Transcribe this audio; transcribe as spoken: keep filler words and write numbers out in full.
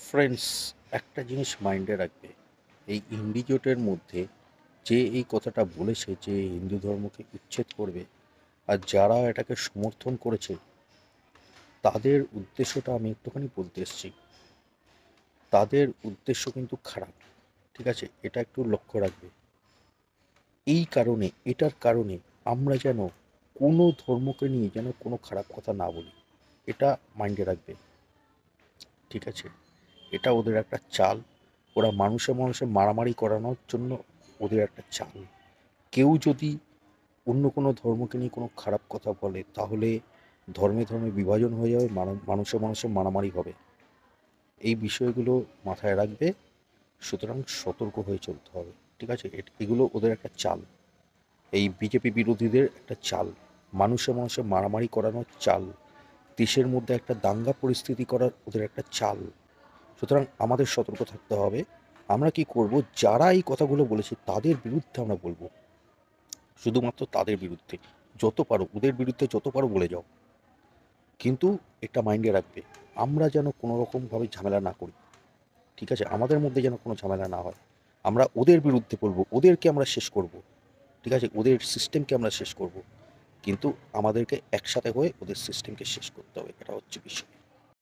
Friends, একটা জিনিস মাইন্ডে রাখবে, এই ইন্ডি জোটের মধ্যে যে এই কথাটা বলেছে যে হিন্দু ধর্মকে উচ্ছেদ করবে, আর যারা এটাকে সমর্থন করেছে তাদের উদ্দেশ্যটা আমি একটুখানি বলতে এসেছি। তাদের উদ্দেশ্য কিন্তু খারাপ, ঠিক আছে? এটা একটু লক্ষ্য রাখবে। এই কারণে, এটার কারণে আমরা যেন কোনো ধর্মকে নিয়ে যেন কোনো খারাপ কথা না বলি, এটা মাইন্ডে রাখবে, ঠিক আছে? এটা ওদের একটা চাল। ওরা মানুষে মানুষে মারামারি করানোর জন্য ওদের একটা চাল। কেউ যদি অন্য কোনো ধর্মকে নিয়ে কোনো খারাপ কথা বলে, তাহলে ধর্মে ধর্মে বিভাজন হয়ে যাবে, মানু- মানুষে মানুষে মারামারি হবে। এই বিষয়গুলো মাথায় রাখবে। সুতরাং সতর্ক হয়ে চলতে হবে, ঠিক আছে? এট- এগুলো ওদের একটা চাল, এই বিজেপি বিরোধীদের একটা চাল, মানুষে মানুষে মারামারি করানোর চাল, দেশের মধ্যে একটা দাঙ্গা পরিস্থিতি করার ওদের একটা চাল। সুতরাং আমাদের সতর্ক থাকতে হবে। আমরা কি করব, যারা এই কথাগুলো বলেছে তাদের বিরুদ্ধে আমরা বলবো, শুধুমাত্র তাদের বিরুদ্ধে। যত পারো ওদের বিরুদ্ধে যত পারো বলে যাও, কিন্তু এটা মাইন্ডে রাখবে, আমরা যেন কোনো রকমভাবে ঝামেলা না করি, ঠিক আছে? আমাদের মধ্যে যেন কোনো ঝামেলা না হয়। আমরা ওদের বিরুদ্ধে বলবো, ওদেরকে আমরা শেষ করব, ঠিক আছে? ওদের সিস্টেমকে আমরা শেষ করব, কিন্তু আমাদেরকে একসাথে হয়ে ওদের সিস্টেমকে শেষ করতে হবে, এটা হচ্ছে বিষয়।